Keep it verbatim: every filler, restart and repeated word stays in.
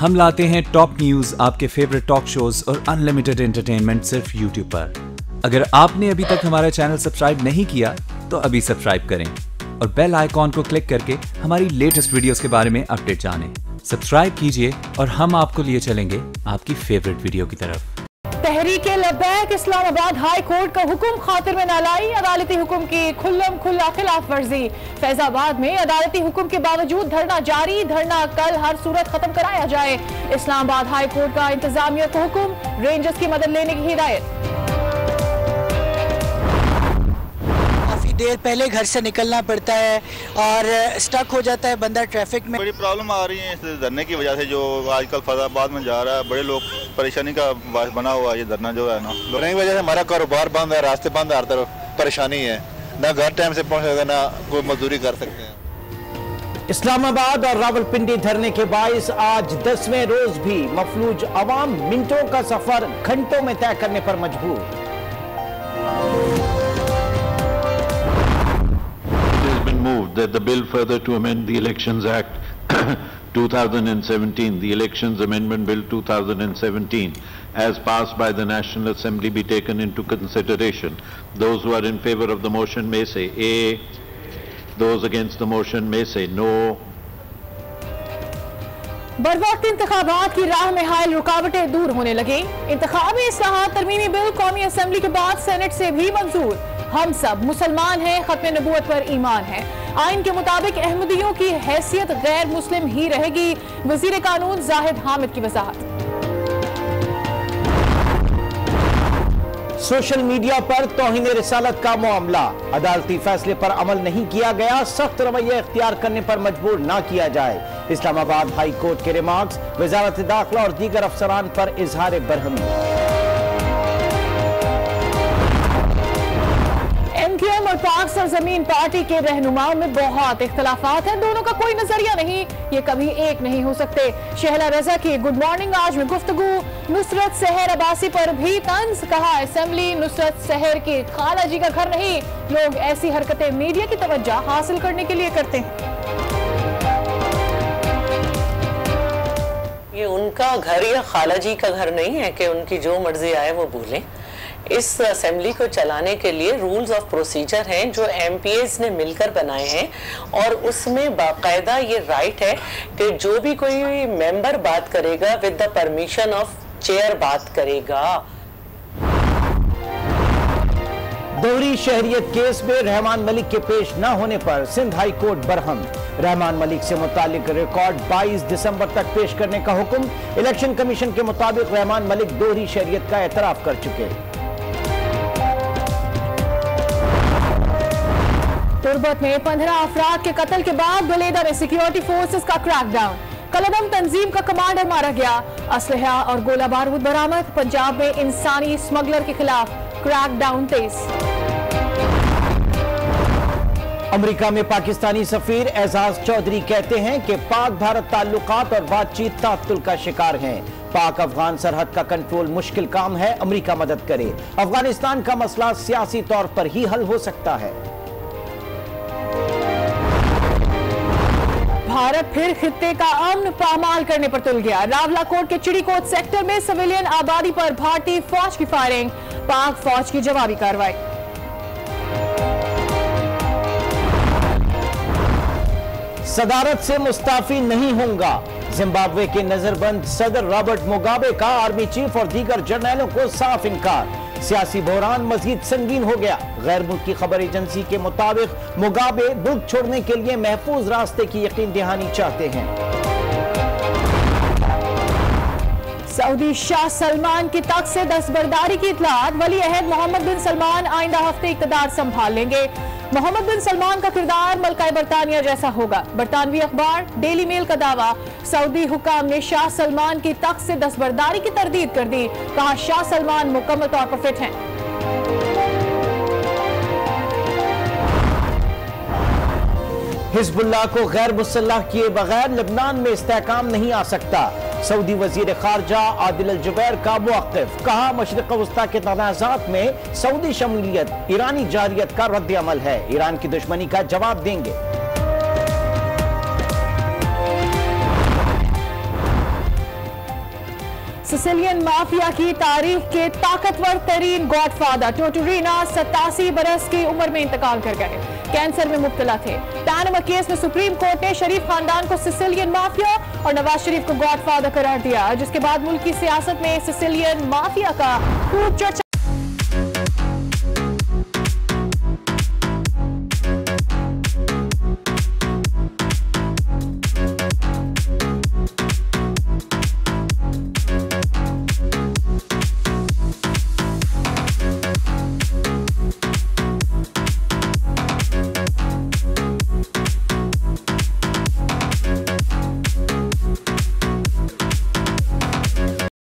हम लाते हैं टॉप न्यूज, आपके फेवरेट टॉक शोज और अनलिमिटेड एंटरटेनमेंट सिर्फ यूट्यूब पर। अगर आपने अभी तक हमारा चैनल सब्सक्राइब नहीं किया तो अभी सब्सक्राइब करें और बेल आइकॉन को क्लिक करके हमारी लेटेस्ट वीडियोस के बारे में अपडेट जानें। सब्सक्राइब कीजिए और हम आपको लिए चलेंगे आपकी फेवरेट वीडियो की तरफ। तहरीके लब्बैक इस्लामाबाद हाई कोर्ट का हुक्म खातिर में नालाई, अदालती हुक्म की खुल्लम खुल्ला खिलाफ वर्जी। फैजाबाद में अदालती हुक्म के बावजूद धरना जारी, धरना कल हर सूरत खत्म कराया जाए। इस्लामाबाद हाई कोर्ट का इंतजामिया को हुक्म, रेंजर्स की मदद लेने की हिदायत। देर पहले घर से निकलना पड़ता है और स्टक हो जाता है बंदा ट्रैफिक में। बड़ी प्रॉब्लम आ रही है इस धरने की वजह से, जो आजकल फैजाबाद में जा रहा है, बड़े लोग परेशानी का बायस बना हुआ है ये धरना जो है ना। धरने की वजह से हमारा कारोबार बंद है, रास्ते बंद है, हर तरफ परेशानी है, ना घर टाइम से पहुंच सकते ना कोई मजदूरी कर सकते हैं। इस्लामाबाद और रावलपिंडी धरने के बायस आज दसवें रोज भी मफलूज अवाम मिनटों का सफर घंटों में तय करने पर मजबूर। Moved that the bill further to amend the Elections Act two thousand seventeen, the Elections Amendment Bill two thousand seventeen, as passed by the National Assembly, be taken into consideration. Those who are in favor of the motion may say A. Those against the motion may say no. बरवक्त इंतखाबात की राह में हायल रुकावटें दूर होने लगी। इंतखाबी इस्लाहात तरमीमी bill कौमी assembly के बाद सेनेट से भी मंजूर। हम सब मुसलमान हैं, खत्म नबूवत पर ईमान है। आइन के मुताबिक अहमदियों की हैसियत गैर मुस्लिम ही रहेगी। वजीर कानून जाहिद हामिद की वजाहत। सोशल मीडिया पर तौहीन रिसालत का मामला, अदालती फैसले पर अमल नहीं किया गया, सख्त रवैया इख्तियार करने पर मजबूर ना किया जाए। इस्लामाबाद हाई कोर्ट के रिमार्क्स, वजारत दाखिला और दीगर अफसरान पर इजहार बरहमी। एमक्यूएम और पाक सरजमीन पार्टी के रहनुमाओं में बहुत इख्तलाफात हैं, दोनों का कोई नजरिया नहीं, ये कभी एक नहीं हो सकते। शहला रजा की गुड मॉर्निंग आज में गुफ्तगू, नुसरत सहर अब्बासी पर भी तंज, कहा असेंबली नुसरत सहर की खाला जी का घर नहीं, लोग ऐसी हरकतें मीडिया की तवज्जो हासिल करने के लिए करते हैं। ये उनका घर या खाला जी का घर नहीं है कि उनकी जो मर्जी आए वो बोलें। इस असेंबली को चलाने के लिए रूल्स ऑफ प्रोसीजर हैं जो एमपीएस ने मिलकर बनाए हैं और उसमें बाकायदा ये राइट है कि जो भी कोई मेंबर बात करेगा with the permission of chair बात करेगा। दोहरी शहरियत केस में रहमान मलिक के पेश न होने पर सिंध हाई कोर्ट बरहम। रहमान मलिक से मुतालिक रिकॉर्ड बाईस दिसंबर तक पेश करने का हुक्म। इलेक्शन कमीशन के मुताबिक रहमान मलिक दोहरी शहरियत का एतराफ कर चुके। तुर्बत में पंद्रह अफराद के कत्ल के बाद बलेदा में सिक्योरिटी फोर्सेस का क्रैकडाउन, कलदम तंजीम का कमांडर मारा गया, असलहा और गोला बारूद बरामद। पंजाब में इंसानी स्मगलर के खिलाफ क्रैकडाउन तेज। अमेरिका में पाकिस्तानी सफीर एजाज चौधरी कहते हैं कि पाक भारत ताल्लुकात और बातचीत तातुल का शिकार हैं। पाक अफगान सरहद का कंट्रोल मुश्किल काम है, अमेरिका मदद करे। अफगानिस्तान का मसला सियासी तौर पर ही हल हो सकता है। भारत फिर खित्ते का अमन पामाल करने पर तुल गया। रावलाकोट के चिड़ीकोट सेक्टर में सिविलियन आबादी पर भारतीय फौज की फायरिंग, पाक फौज की जवाबी कार्रवाई। सदारत से मुस्ताफी नहीं होगा, जिम्बाब्वे के नजरबंद सदर रॉबर्ट मुगाबे का आर्मी चीफ और दीगर जर्नैलों को साफ इनकार। सियासी बहरान मजीद संगीन हो गया। गैर मुल्की खबर एजेंसी के मुताबिक मुगाबे मुल्क छोड़ने के लिए महफूज रास्ते की यकीन दहानी चाहते हैं। सऊदी शाह सलमान की तख्त से दस्तबरदारी की इतलात, वली अहद मोहम्मद बिन सलमान आइंदा हफ्ते इक़्तिदार संभाल लेंगे। मोहम्मद बिन सलमान का किरदार मलकाए बरतानिया जैसा होगा, बरतानवी अखबार डेली मेल का दावा। सऊदी हुकाम ने शाह सलमान की तख्त से दस्तबरदारी की तरदीद कर दी, कहा शाह सलमान मुकम्मल तौर पर फिट हैं। हिजबुल्लाह को गैर मुसल्लह किए बगैर लेबनान में इस्तेहकाम नहीं आ सकता। सऊदी वजीर खारजा आदिल अल जुबैर का मुवक्किफ, कहा मशरिक़ वस्ता के तनाज़ात में सऊदी शमूलियत ईरानी जारियत का रद्द अमल है, ईरान की दुश्मनी का जवाब देंगे। सिसिलियन माफिया की तारीख के ताकतवर तरीन गॉडफादर टोटोरीना सतासी बरस की उम्र में इंतकाल कर गए। कैंसर में मुब्तला थे। पैनामा केस में सुप्रीम कोर्ट ने शरीफ खानदान को सिसिलियन माफिया और नवाज शरीफ को गॉडफादर करार दिया, जिसके बाद मुल्क की सियासत में सिसिलियन माफिया का खूब चर्चा